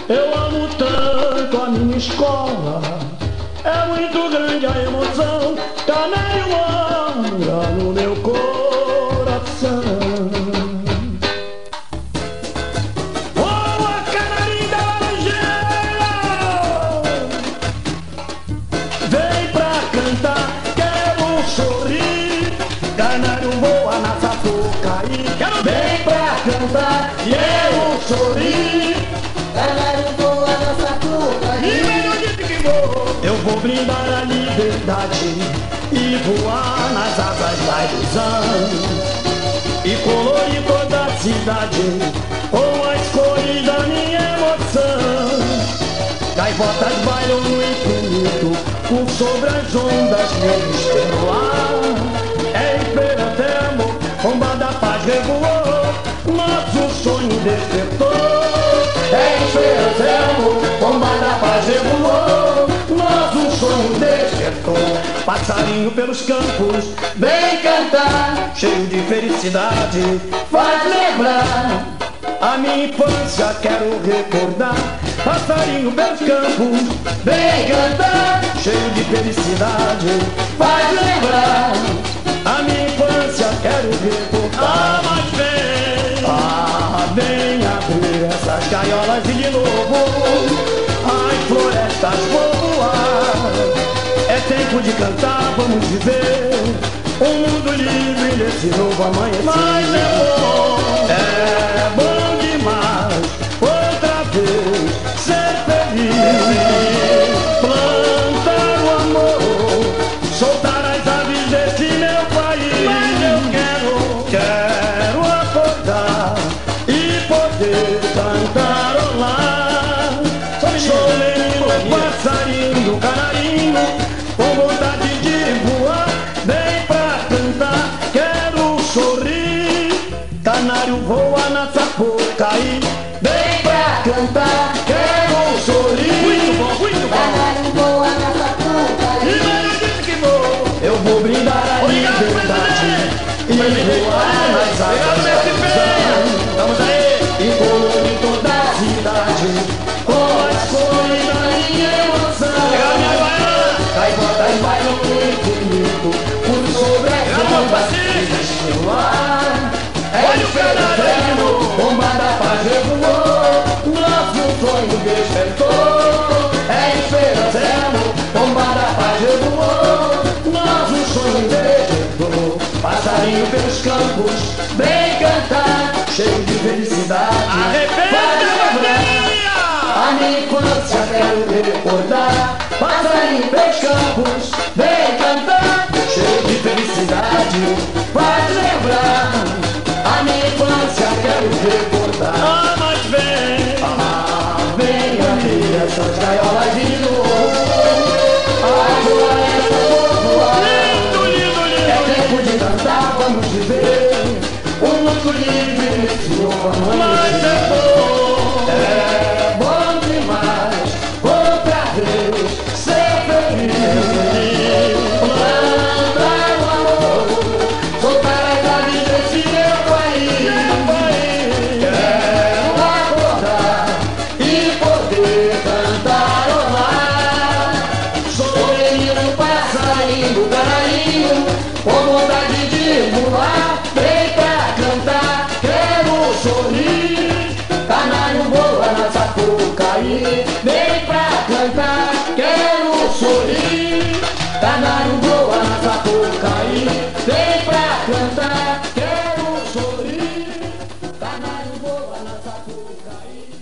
Eu amo tanto a minha escola, é muito grande a emoção, Canário mora no meu coração. Voa, canarinho da laranjeira, vem pra cantar, quero sorrir. Canário voa na Sapucaí, vem pra cantar, quero sorrir. Canário voa na Sapucaí. Eu vou brindar a liberdade e voar nas asas da ilusão e colorir toda a cidade com as cores da minha emoção. Gaivotas bailam no infinito, por sobre as ondas negras pelo ar. É esperança, amor, bomba da paz revoou, nosso sonho despertou. É esperança, amor, bomba da paz revoou, nosso sonho despertou. Passarinho pelos campos, vem cantar, cheio de felicidade, faz lembrar a minha infância, quero recordar. Passarinho pelos campos, vem cantar, cheio de felicidade, faz lembrar a minha infância, quero recordar. Vem abrir essas gaiolas e de novo as florestas vão voar. É tempo de cantar, vamos viver um mundo livre nesse novo amanhecer. Mas é bom demais outra vez ser feliz, plantar o amor, soltar as aves desse meu país. Mas eu quero acordar e poder cantarolar. Sou menino, passarinho, canarinho, com vontade de voar. Vem pra cantar, quero sorrir. Canário voa na Sapucaí. Vem pra cantar, quero sorrir. Muito bom, muito bom. Canário voa na Sapucaí. E mas eu disse que vou. Eu vou brindar a liberdade e voar nas asas da ilusão. Vamos aí! E colorir toda a cidade com as cores da minha emoção. Gaivotas bailam no infinito, por sobre as ondas negras pelo ar. É esperança, bomba da paz revoou, nosso sonho despertou. É esperança, bomba da paz revoou, nosso sonho despertou. Passarinho pelos campos, vem cantar, cheio de felicidade. Arrebenta a bateria! A minha infância quero recordar. Passarinho pelos campos, vem cantar, cheio de felicidade, faz lembrar. A minha infância quero recordar. Mas vem abrir essas gaiolas de novo. A floresta vou voar. É tempo de cantar, vamos viver um mundo livre nesse novo amanhecer. É bom demais outra vez ser feliz, plantar o amor, soltar as aves desse meu país. Quero acordar e poder cantarolar. Sou menino, passarinho, canarinho, com vontade de voar. Vem pra cantar, quero sorrir. Canário voa na Sapucaí. Vem pra cantar, quero sorrir. Canário voa na Sapucaí. Vem pra cantar, quero sorrir. Canário voa na Sapucaí.